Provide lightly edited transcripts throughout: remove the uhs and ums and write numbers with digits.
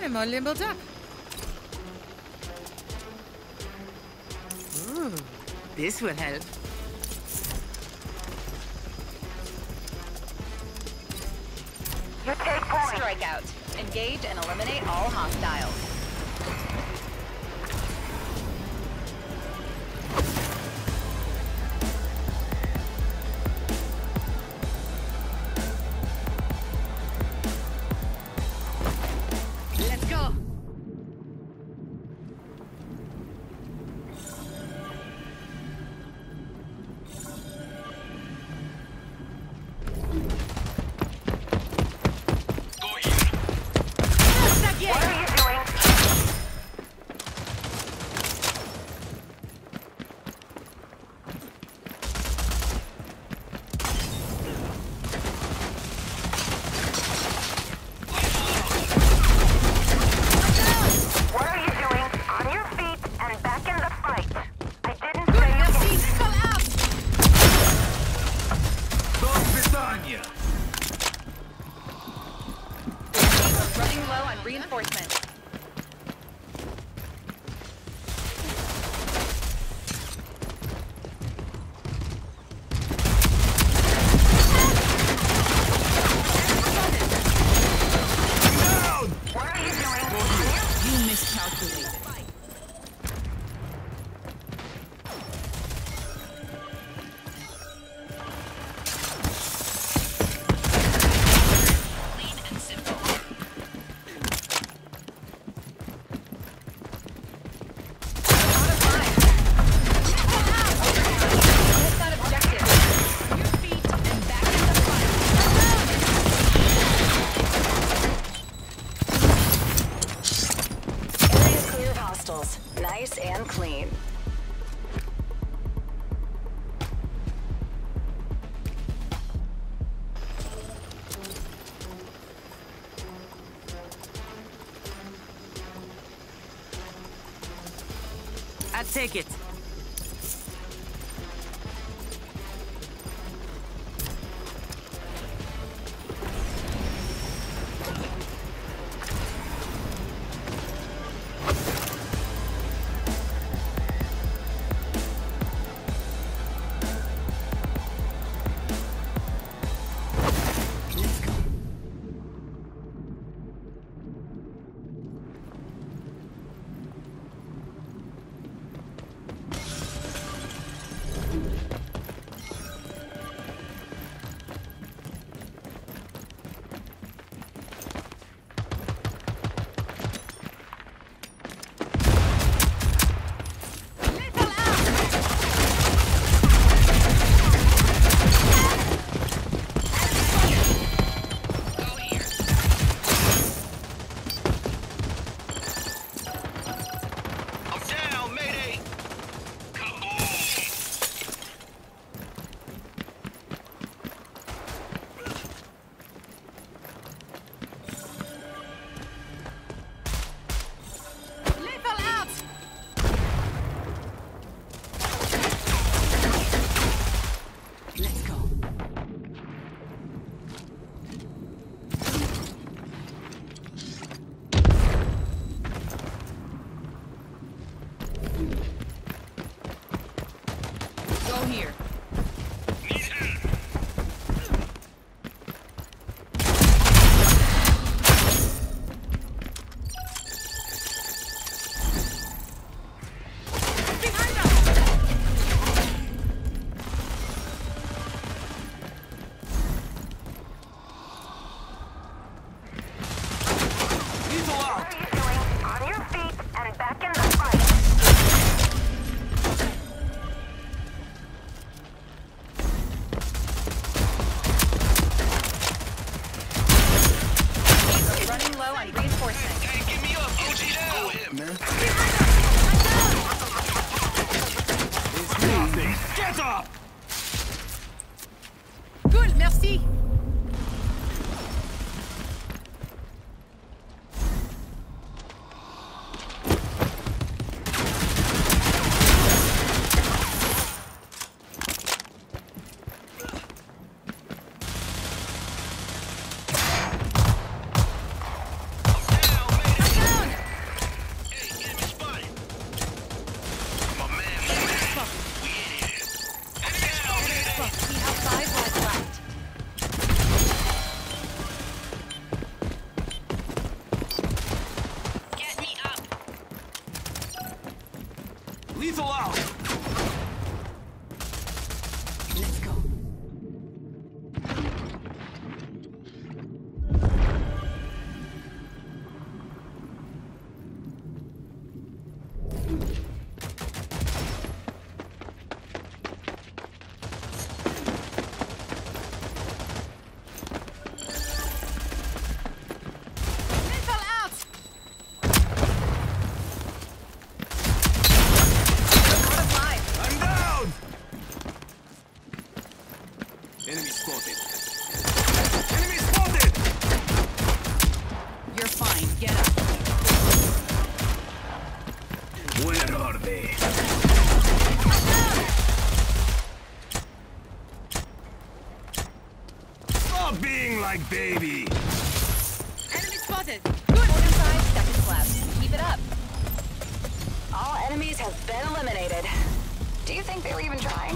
I'm all limbled up. Ooh, this will help. You take point. Strike out. Engage and eliminate all hostiles. Let's go. What are you doing? What are you doing? On your feet and back in the fight. I didn't say you Running low on reinforcements. What are you doing? You miscalculated. Clean and simple. Out of line. Hit that objective. On your feet and back in the fight. Area clear of hostiles. Nice and clean. I'll take it. Let's go. Let's go. Go here. Behind us! What are you doing? On your feet and back in the fight. Lethal out! Let's go. Lethal out! Out of life. I'm down! Enemy spotted. Enemy spotted! You're fine. Get up. Where are they? Stop being like baby! Enemy spotted. Good. 45 seconds left. Keep it up. All enemies have been eliminated. Do you think they were even trying?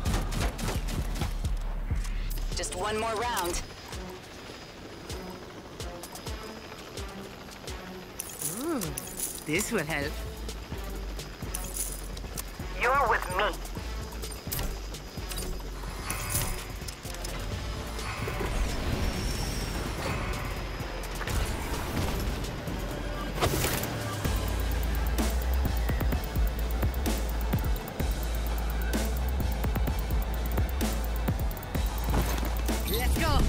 Just one more round. Ooh, this will help. You're with me. Let's go.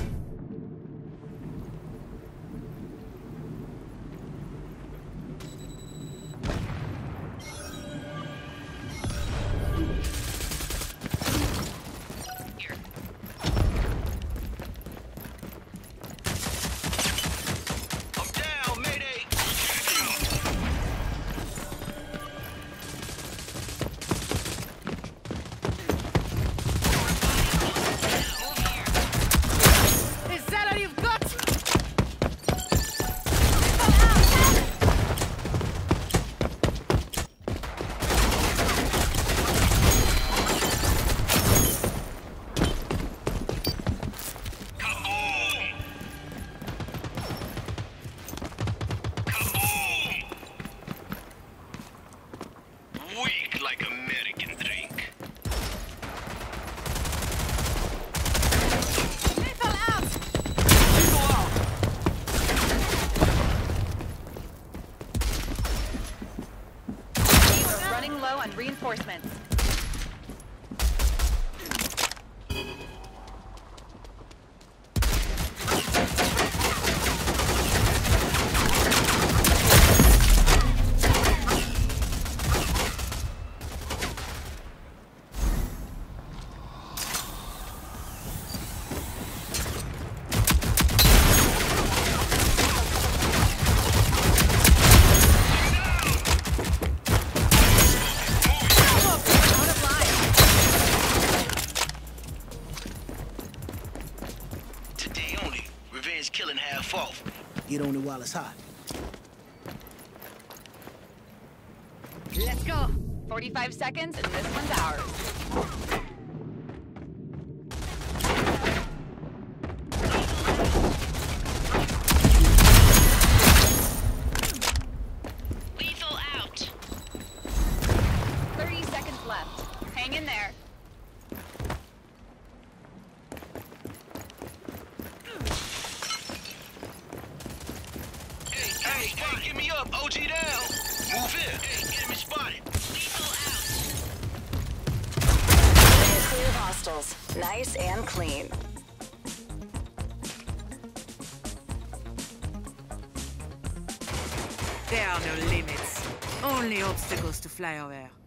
Here. I'm down, mayday! Is that all you've got? Kaboom! Kaboom! Weak like American drink. Lethal out! Lethal out! We're running low on reinforcements. Out of life. Today only. Revenge killing half off. Get on it while it's hot. Let's go. 45 seconds and this one's ours. Lethal out. 30 seconds left. Hang in there. Hey, get me up. OG down. Move in. Hey, enemy spotted. Lethal out. Clear of hostiles. Nice and clean. There are no limits. Only obstacles to fly over.